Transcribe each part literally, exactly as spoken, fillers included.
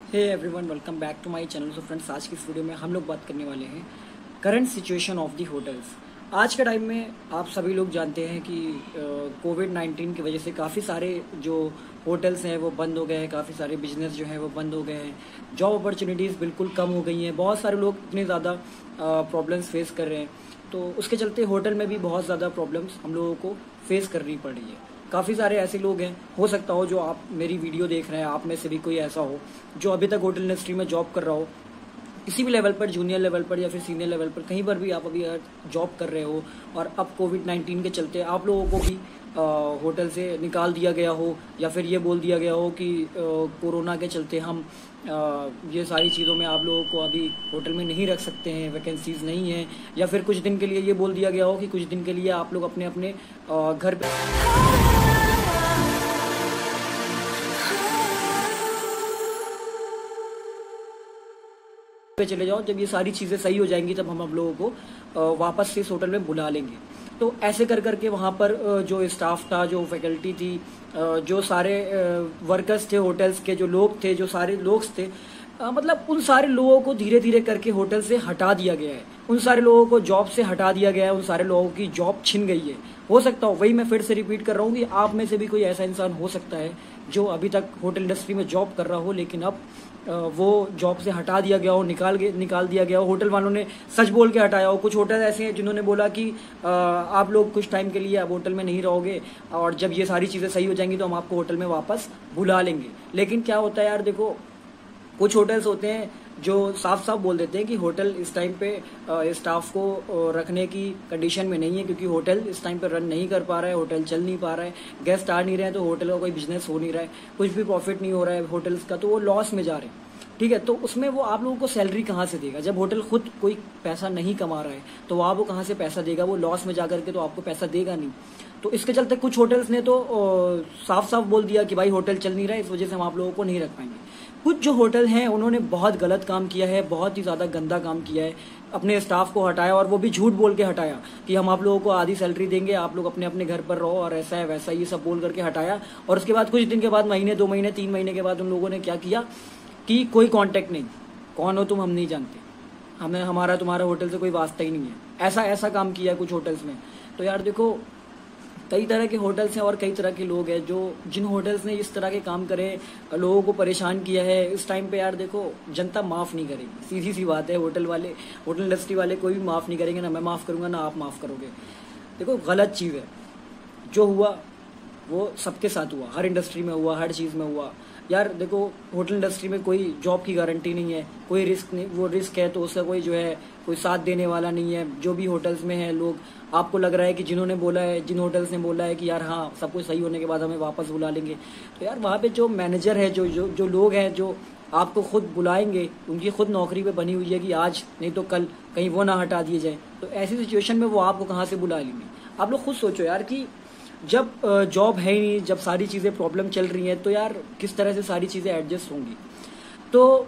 Hey everyone, welcome back to my channel. So friends, आज की इस वीडियो में हम लोग बात करने वाले हैं current situation of the hotels. आज के टाइम में आप सभी लोग जानते हैं कि कोविड नाइन्टीन की वजह से काफ़ी सारे जो होटल्स हैं वो बंद हो गए हैं, काफ़ी सारे बिजनेस जो हैं वो बंद हो गए हैं, जॉब अपॉर्चुनिटीज़ बिल्कुल कम हो गई हैं, बहुत सारे लोग इतने ज़्यादा प्रॉब्लम्स फेस कर रहे हैं। तो उसके चलते होटल में भी बहुत ज़्यादा प्रॉब्लम्स हम लोगों को फेस करनी पड़ रही है। काफ़ी सारे ऐसे लोग हैं, हो सकता हो जो आप मेरी वीडियो देख रहे हैं आप में से भी कोई ऐसा हो जो अभी तक होटल इंडस्ट्री में जॉब कर रहा हो, किसी भी लेवल पर, जूनियर लेवल पर या फिर सीनियर लेवल पर, कहीं पर भी आप अभी जॉब कर रहे हो और अब कोविड नाइन्टीन के चलते आप लोगों को भी आ, होटल से निकाल दिया गया हो या फिर ये बोल दिया गया हो कि कोरोना के चलते हम आ, ये सारी चीज़ों में आप लोगों को अभी होटल में नहीं रख सकते हैं, वैकेंसीज नहीं है, या फिर कुछ दिन के लिए ये बोल दिया गया हो कि कुछ दिन के लिए आप लोग अपने अपने आ, घर पे पे चले जाओ। जब ये सारी चीज़ें सही हो जाएंगी तब हम आप लोगों को वापस से इस होटल में बुला लेंगे। तो ऐसे कर करके वहाँ पर जो स्टाफ था, जो फैकल्टी थी, जो सारे वर्कर्स थे होटल्स के, जो लोग थे, जो सारे लोग थे, मतलब उन सारे लोगों को धीरे धीरे करके होटल से हटा दिया गया है, उन सारे लोगों को जॉब से हटा दिया गया है, उन सारे लोगों की जॉब छिन गई है। हो सकता हो, वही मैं फिर से रिपीट कर रहा हूँ कि आप में से भी कोई ऐसा इंसान हो सकता है जो अभी तक होटल इंडस्ट्री में जॉब कर रहा हो, लेकिन अब वो जॉब से हटा दिया गया हो, निकाल निकाल दिया गया हो, होटल वालों ने सच बोल के हटाया हो। कुछ होटल ऐसे हैं जिन्होंने बोला कि आप लोग कुछ टाइम के लिए अब होटल में नहीं रहोगे और जब ये सारी चीज़ें सही हो जाएंगी तो हम आपको होटल में वापस बुला लेंगे। लेकिन क्या होता है यार, देखो कुछ होटल्स होते हैं जो साफ साफ बोल देते हैं कि होटल इस टाइम पे स्टाफ को रखने की कंडीशन में नहीं है, क्योंकि होटल इस टाइम पे रन नहीं कर पा रहा है, होटल चल नहीं पा रहा है, गेस्ट आ नहीं रहे हैं, तो होटल का कोई बिजनेस हो नहीं रहा है, कुछ भी प्रॉफिट नहीं हो रहा है होटल्स का, तो वो लॉस में जा रहे हैं। ठीक है, तो उसमें वो आप लोगों को सैलरी कहाँ से देगा? जब होटल खुद कोई पैसा नहीं कमा रहा है तो वहाँ वो कहाँ से पैसा देगा? वो लॉस में जा करके तो आपको पैसा देगा नहीं। तो इसके चलते कुछ होटल्स ने तो साफ साफ बोल दिया कि भाई होटल चल नहीं रहा है, इस वजह से हम आप लोगों को नहीं रख पाएंगे। कुछ जो होटल हैं उन्होंने बहुत गलत काम किया है, बहुत ही ज़्यादा गंदा काम किया है, अपने स्टाफ को हटाया और वो भी झूठ बोल के हटाया कि हम आप लोगों को आधी सैलरी देंगे, आप लोग अपने अपने घर पर रहो और ऐसा है वैसा, ये सब बोल करके हटाया। और उसके बाद कुछ दिन के बाद, महीने दो महीने तीन महीने के बाद उन लोगों ने क्या किया कि कोई कांटेक्ट नहीं, कौन हो तुम, हम नहीं जानते, हमें हमारा तुम्हारा होटल से कोई वास्ता ही नहीं है, ऐसा ऐसा काम किया है कुछ होटल्स में। तो यार देखो, कई तरह के होटल्स हैं और कई तरह के लोग हैं जो जिन होटल्स ने इस तरह के काम करे, लोगों को परेशान किया है, इस टाइम पे यार देखो जनता माफ़ नहीं करेगी, सीधी सी बात है। होटल वाले, होटल इंडस्ट्री वाले कोई भी माफ़ नहीं करेंगे, ना मैं माफ़ करूँगा ना आप माफ़ करोगे। देखो गलत चीज़ है, जो हुआ वो सबके साथ हुआ, हर इंडस्ट्री में हुआ, हर चीज़ में हुआ। यार देखो, होटल इंडस्ट्री में कोई जॉब की गारंटी नहीं है, कोई रिस्क नहीं, वो रिस्क है तो उसका कोई जो है कोई साथ देने वाला नहीं है। जो भी होटल्स में है लोग, आपको लग रहा है कि जिन्होंने बोला है, जिन होटल्स ने बोला है कि यार हाँ सब कुछ सही होने के बाद हमें वापस बुला लेंगे, तो यार वहाँ पे जो मैनेजर है, जो जो जो लोग हैं जो आपको खुद बुलाएंगे, उनकी खुद नौकरी पे बनी हुई है कि आज नहीं तो कल कहीं वो ना हटा दिए जाए, तो ऐसी सिचुएशन में वो आपको कहाँ से बुला लेंगे? आप लोग खुद सोचो यार कि जब जॉब है ही नहीं, जब सारी चीज़ें प्रॉब्लम चल रही हैं, तो यार किस तरह से सारी चीज़ें एडजस्ट होंगी? तो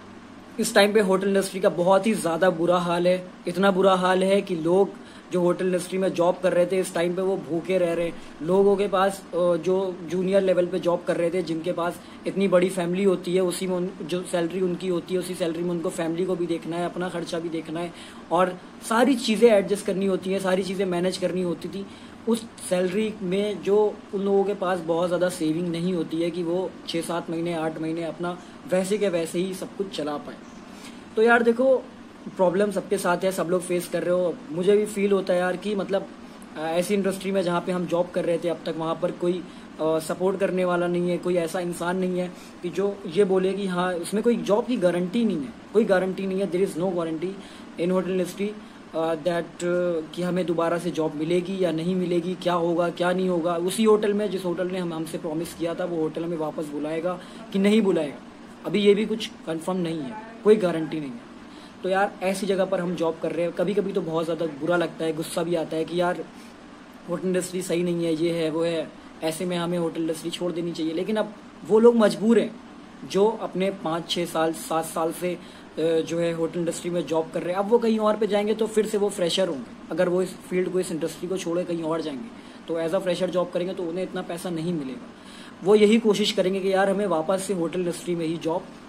इस टाइम पे होटल इंडस्ट्री का बहुत ही ज़्यादा बुरा हाल है। इतना बुरा हाल है कि लोग जो होटल इंडस्ट्री में जॉब कर रहे थे इस टाइम पे वो भूखे रह रहे हैं। लोगों के पास जो जूनियर लेवल पे जॉब कर रहे थे, जिनके पास इतनी बड़ी फैमिली होती है, उसी में जो सैलरी उनकी होती है उसी सैलरी में उनको फैमिली को भी देखना है, अपना खर्चा भी देखना है और सारी चीज़ें एडजस्ट करनी होती हैं, सारी चीज़ें मैनेज करनी होती थी। उस सैलरी में जो उन लोगों के पास बहुत ज़्यादा सेविंग नहीं होती है कि वो छः सात महीने आठ महीने अपना वैसे के वैसे ही सब कुछ चला पाए। तो यार देखो, प्रॉब्लम सबके साथ है, सब लोग फेस कर रहे हो। मुझे भी फील होता है यार कि मतलब ऐसी इंडस्ट्री में जहाँ पे हम जॉब कर रहे थे अब तक, वहाँ पर कोई सपोर्ट करने वाला नहीं है, कोई ऐसा इंसान नहीं है कि जो ये बोले कि हाँ इसमें कोई जॉब की गारंटी नहीं है, कोई गारंटी नहीं है। There is no guarantee in hotel industry that कि हमें दोबारा से जॉब मिलेगी या नहीं मिलेगी, क्या होगा क्या नहीं होगा। उसी होटल में, जिस होटल ने हम हमसे प्रॉमिस किया था, वो होटल हमें वापस बुलाएगा कि नहीं बुलाएगा, अभी ये भी कुछ कंफर्म नहीं है, कोई गारंटी नहीं है। तो यार ऐसी जगह पर हम जॉब कर रहे हैं, कभी कभी तो बहुत ज़्यादा बुरा लगता है, गुस्सा भी आता है कि यार होटल इंडस्ट्री सही नहीं है, ये है वो है, ऐसे में हमें होटल इंडस्ट्री छोड़ देनी चाहिए। लेकिन अब वो लोग मजबूर हैं जो अपने पाँच छः साल सात साल से जो है होटल इंडस्ट्री में जॉब कर रहे हैं। अब वो कहीं और पे जाएंगे तो फिर से वो फ्रेशर होंगे, अगर वो इस फील्ड को, इस इंडस्ट्री को छोड़े कहीं और जाएंगे तो एज अ फ्रेशर जॉब करेंगे तो उन्हें इतना पैसा नहीं मिलेगा। वो यही कोशिश करेंगे कि यार हमें वापस से होटल इंडस्ट्री में ही जॉब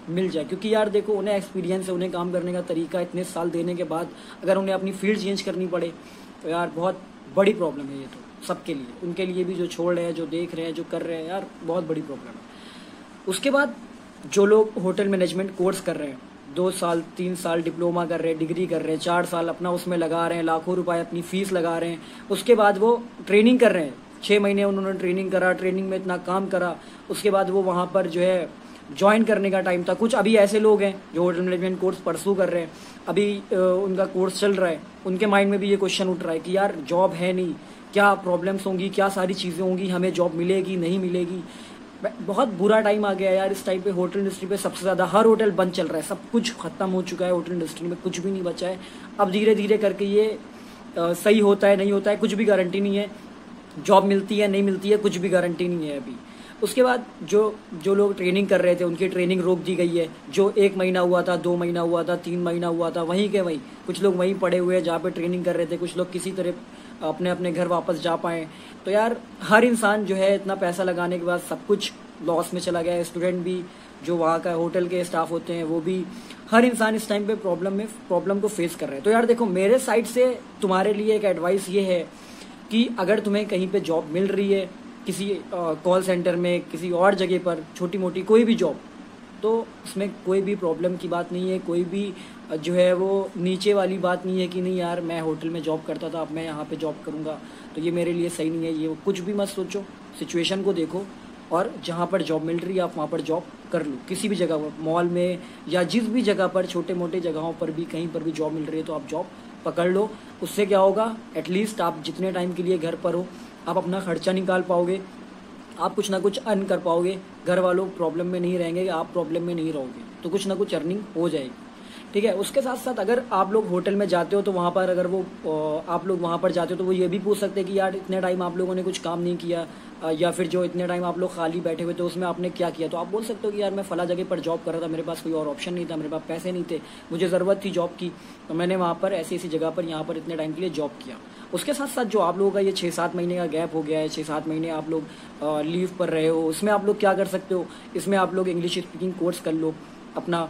मिल जाए, क्योंकि यार देखो उन्हें एक्सपीरियंस है, उन्हें काम करने का तरीका, इतने साल देने के बाद अगर उन्हें अपनी फील्ड चेंज करनी पड़े तो यार बहुत बड़ी प्रॉब्लम है ये तो सबके लिए, उनके लिए भी जो छोड़ रहे हैं, जो देख रहे हैं, जो कर रहे हैं, यार बहुत बड़ी प्रॉब्लम है। उसके बाद जो लोग होटल मैनेजमेंट कोर्स कर रहे हैं, दो साल तीन साल डिप्लोमा कर रहे हैं, डिग्री कर रहे हैं, चार साल अपना उसमें लगा रहे हैं, लाखों रुपए अपनी फीस लगा रहे हैं, उसके बाद वो ट्रेनिंग कर रहे हैं, छः महीने उन्होंने ट्रेनिंग करा, ट्रेनिंग में इतना काम करा, उसके बाद वो वहाँ पर जो है ज्वाइन करने का टाइम था। कुछ अभी ऐसे लोग हैं जो होटल मैनेजमेंट कोर्स परसू कर रहे हैं, अभी उनका कोर्स चल रहा है, उनके माइंड में भी ये क्वेश्चन उठ रहा है कि यार जॉब है नहीं, क्या प्रॉब्लम्स होंगी, क्या सारी चीज़ें होंगी, हमें जॉब मिलेगी नहीं मिलेगी। बहुत बुरा टाइम आ गया यार इस टाइम पे होटल इंडस्ट्री पे, सबसे ज़्यादा हर होटल बंद चल रहा है, सब कुछ खत्म हो चुका है, होटल इंडस्ट्री में कुछ भी नहीं बचा है। अब धीरे धीरे करके ये आ, सही होता है नहीं होता है कुछ भी गारंटी नहीं है, जॉब मिलती है नहीं मिलती है कुछ भी गारंटी नहीं है अभी। उसके बाद जो जो लोग ट्रेनिंग कर रहे थे उनकी ट्रेनिंग रोक दी गई है, जो एक महीना हुआ था, दो महीना हुआ था, तीन महीना हुआ था, वहीं के वहीं कुछ लोग वहीं पड़े हुए हैं जहाँ पे ट्रेनिंग कर रहे थे, कुछ लोग किसी तरह अपने अपने घर वापस जा पाए। तो यार हर इंसान जो है इतना पैसा लगाने के बाद सब कुछ लॉस में चला गया है। स्टूडेंट भी, जो वहाँ का होटल के स्टाफ होते हैं, वो भी, हर इंसान इस टाइम पे प्रॉब्लम में प्रॉब्लम को फेस कर रहे हैं। तो यार देखो मेरे साइड से तुम्हारे लिए एक एडवाइस ये है कि अगर तुम्हें कहीं पे जॉब मिल रही है, किसी कॉल सेंटर में, किसी और जगह पर, छोटी मोटी कोई भी जॉब, तो उसमें कोई भी प्रॉब्लम की बात नहीं है, कोई भी जो है वो नीचे वाली बात नहीं है कि नहीं यार मैं होटल में जॉब करता था अब मैं यहाँ पे जॉब करूँगा तो ये मेरे लिए सही नहीं है। ये कुछ भी मत सोचो, सिचुएशन को देखो और जहाँ पर जॉब मिल रही है आप वहाँ पर जॉब कर लो। किसी भी जगह पर, मॉल में या जिस भी जगह पर, छोटे मोटे जगहों पर भी, कहीं पर भी जॉब मिल रही है तो आप जॉब पकड़ लो। उससे क्या होगा, एटलीस्ट आप जितने टाइम के लिए घर पर हो आप अपना खर्चा निकाल पाओगे, आप कुछ ना कुछ अर्न कर पाओगे, घर वालों प्रॉब्लम में नहीं रहेंगे, आप प्रॉब्लम में नहीं रहोगे, तो कुछ ना कुछ अर्निंग हो जाएगी। ठीक है। उसके साथ साथ अगर आप लोग होटल में जाते हो तो वहाँ पर अगर वो आप लोग वहाँ पर जाते हो तो वो ये भी पूछ सकते हैं कि यार इतने टाइम आप लोगों ने कुछ काम नहीं किया, या फिर जो इतने टाइम आप लोग खाली बैठे हुए थे उसमें आपने क्या किया। तो आप बोल सकते हो कि यार मैं फला जगह पर जॉब कर रहा था, मेरे पास कोई और ऑप्शन नहीं था, मेरे पास पैसे नहीं थे, मुझे ज़रूरत थी जॉब की, तो मैंने वहाँ पर ऐसी ऐसी जगह पर यहाँ पर इतने टाइम के लिए जॉब किया। उसके साथ साथ जो आप लोगों का ये छः सात महीने का गैप हो गया है, छः सात महीने आप लोग लीव पर रहे हो, उसमें आप लोग क्या कर सकते हो, इसमें आप लोग इंग्लिश स्पीकिंग कोर्स कर लो अपना,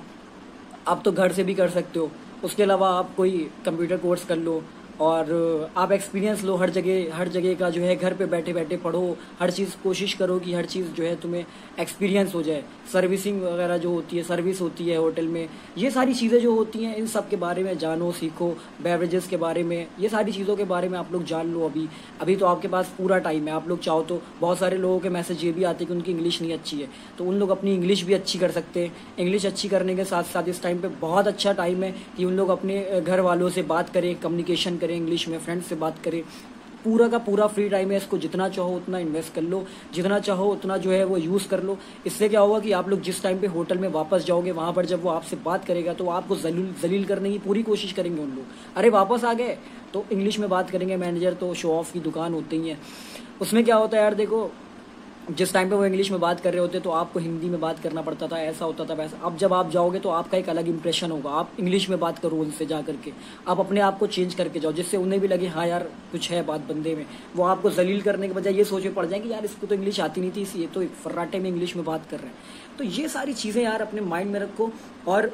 आप तो घर से भी कर सकते हो। उसके अलावा आप कोई कंप्यूटर कोर्स कर लो और आप एक्सपीरियंस लो हर जगह, हर जगह का जो है घर पे बैठे बैठे पढ़ो, हर चीज़ कोशिश करो कि हर चीज़ जो है तुम्हें एक्सपीरियंस हो जाए। सर्विसिंग वगैरह जो होती है, सर्विस होती है होटल में, ये सारी चीज़ें जो होती हैं इन सब के बारे में जानो, सीखो, बेवरेजेस के बारे में, ये सारी चीज़ों के बारे में आप लोग जान लो। अभी अभी तो आपके पास पूरा टाइम है, आप लोग चाहो तो, बहुत सारे लोगों के मैसेज ये भी आते हैं कि उनकी इंग्लिश नहीं अच्छी है, तो उन लोग अपनी इंग्लिश भी अच्छी कर सकते हैं। इंग्लिश अच्छी करने के साथ साथ इस टाइम पर बहुत अच्छा टाइम है कि उन लोग अपने घर वालों से बात करें, कम्युनिकेशन करें, इंग्लिश में फ्रेंड्स से बात करें। पूरा का पूरा फ्री टाइम है, इसको जितना चाहो उतना इन्वेस्ट कर लो, जितना चाहो उतना जो है वो यूज़ कर लो। इससे क्या होगा कि आप लोग जिस टाइम पे होटल में वापस जाओगे वहाँ पर जब वो आपसे बात करेगा तो आपको जलील जलील करने की पूरी कोशिश करेंगे उन लोग। अरे वापस आ गए तो इंग्लिश में बात करेंगे, मैनेजर तो शो ऑफ की दुकान होती ही है। उसमें क्या होता है यार देखो, जिस टाइम पे वो इंग्लिश में बात कर रहे होते तो आपको हिंदी में बात करना पड़ता था, ऐसा होता था वैसा। अब जब आप जाओगे तो आपका एक अलग इंप्रेशन होगा, आप इंग्लिश में बात करो उनसे जा करके, आप अपने आप को चेंज करके जाओ जिससे उन्हें भी लगे हाँ यार कुछ है बात बंदे में। वो आपको जलील करने के बजाय ये सोच में पड़ जाएंगे यार इसको तो इंग्लिश आती नहीं थी, इसी तो फर्राटे में इंग्लिश में बात कर रहे हैं। तो ये सारी चीज़ें यार अपने माइंड में रखो और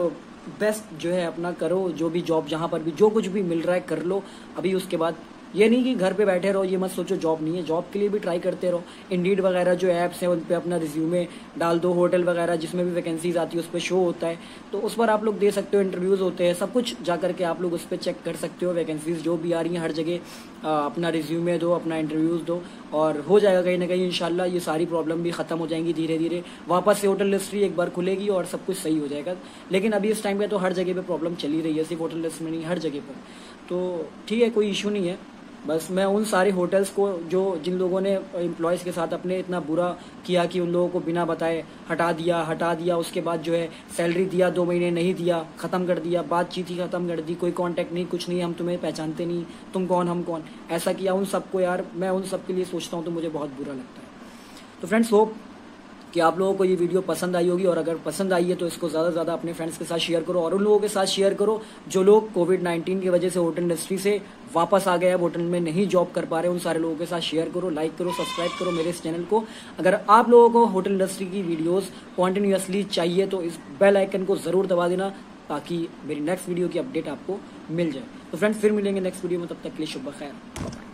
बेस्ट जो है अपना करो, जो भी जॉब जहाँ पर भी जो कुछ भी मिल रहा है कर लो अभी। उसके बाद ये नहीं कि घर पे बैठे रहो, ये मत सोचो जॉब नहीं है, जॉब के लिए भी ट्राई करते रहो। इंडीड वगैरह जो ऐप्स हैं उन पे अपना रिज्यूमे डाल दो, होटल वगैरह जिसमें भी वैकेंसीज आती है उस पर शो होता है तो उस पर आप लोग दे सकते हो, इंटरव्यूज़ होते हैं, सब कुछ जा करके आप लोग उस पर चेक कर सकते हो। वैकेंसीज जो भी आ रही हैं हर जगह अपना रिज्यूमे दो, अपना इंटरव्यूज़ दो और हो जाएगा कहीं ना कहीं इंशाल्लाह ये सारी प्रॉब्लम भी ख़त्म हो जाएंगी धीरे धीरे। वापस से होटल इंडस्ट्री एक बार खुलेगी और सब कुछ सही हो जाएगा। लेकिन अभी इस टाइम पे तो हर जगह पे प्रॉब्लम चली रही है, सिर्फ होटल इंडस्ट्री में नहीं हर जगह पर। तो ठीक है, कोई इशू नहीं है। बस मैं उन सारे होटल्स को जो जिन लोगों ने एम्प्लॉयज़ के साथ अपने इतना बुरा किया कि उन लोगों को बिना बताए हटा दिया हटा दिया उसके बाद जो है सैलरी दिया, दो महीने नहीं दिया, ख़त्म कर दिया, बातचीत ही ख़त्म कर दी, कोई कांटेक्ट नहीं, कुछ नहीं, हम तुम्हें पहचानते नहीं, तुम कौन हम कौन, ऐसा किया उन सबको यार मैं उन सब के लिए सोचता हूँ तो मुझे बहुत बुरा लगता है। तो फ्रेंड्स होप कि आप लोगों को ये वीडियो पसंद आई होगी, और अगर पसंद आई है तो इसको ज़्यादा से ज़्यादा अपने फ्रेंड्स के साथ शेयर करो, और उन लोगों के साथ शेयर करो जो लोग कोविड नाइन्टीन की वजह से होटल इंडस्ट्री से वापस आ गए, अब होटल में नहीं जॉब कर पा रहे, उन सारे लोगों के साथ शेयर करो, लाइक करो, सब्सक्राइब करो मेरे इस चैनल को। अगर आप लोगों को होटल इंडस्ट्री की वीडियोस कॉन्टिन्यूसली चाहिए तो इस बेल आइकन को ज़रूर दबा देना, ताकि मेरी नेक्स्ट वीडियो की अपडेट आपको मिल जाए। तो फ्रेंड्स फिर मिलेंगे नेक्स्ट वीडियो में, तब तक के लिए शुभ खैर।